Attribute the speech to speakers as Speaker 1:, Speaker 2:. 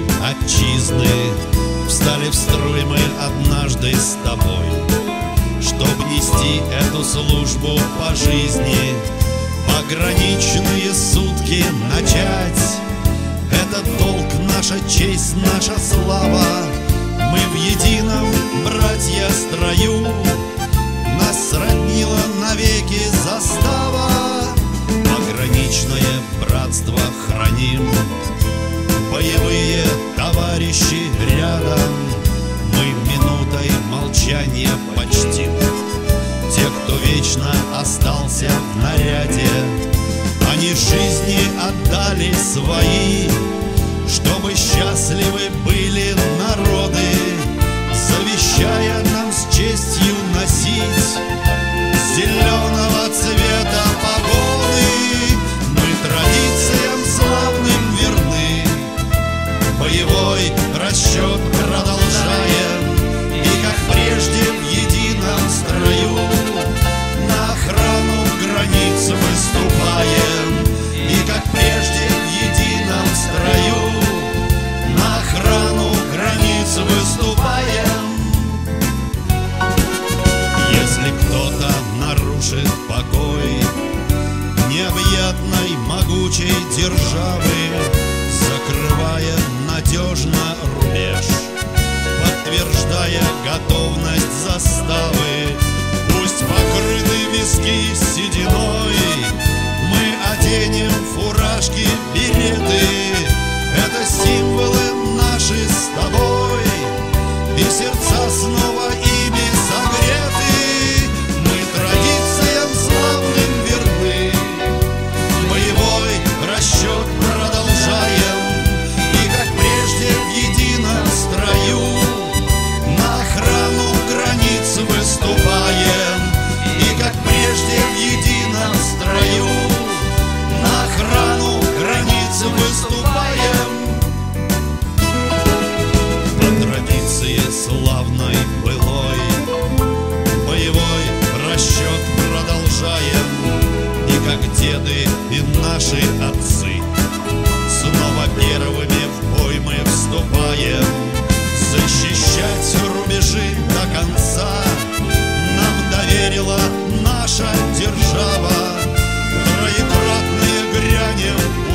Speaker 1: отчизны встали в строй мы однажды с тобой, чтоб нести эту службу по жизни, пограничные сутки начать. Это долг, наша честь, наша слава. Мы в едином, братья, строю. Нас сроднила навеки застава. Пограничное братство храним, боевые товарищи рядом. Мы минутой молчания почтим тех, кто вечно остался в наряде. Они жизни отдали свои, чтобы счастливы были народы, завещая нам с честью носить зеленого цвета погоны. Мы традициям славным верны, боевой расчет продолжаем, и как прежде в едином строю на охрану границ выступаем. И как прежде в едином строю на охрану границ выступаем. Если кто-то нарушит покой необъятной могучей державы, закрывая надежно рубеж, подтверждая готовность заставы, пусть покрыты виски сединой, мы оденем фуражки, береты. Это символы наши с тобой, и сердца снова ими согреты. Мы традициям славным верны, боевой расчет продолжаем, и как прежде в едином строю на охрану границ выступаем. И как прежде в едином строю на охрану границ выступаем. По традиции славной былой боевой расчет продолжаем, и как деды и наши отцы снова первыми в бой мы вступаем. Защищать рубежи до конца нам доверила наша держава. Троекратные грянем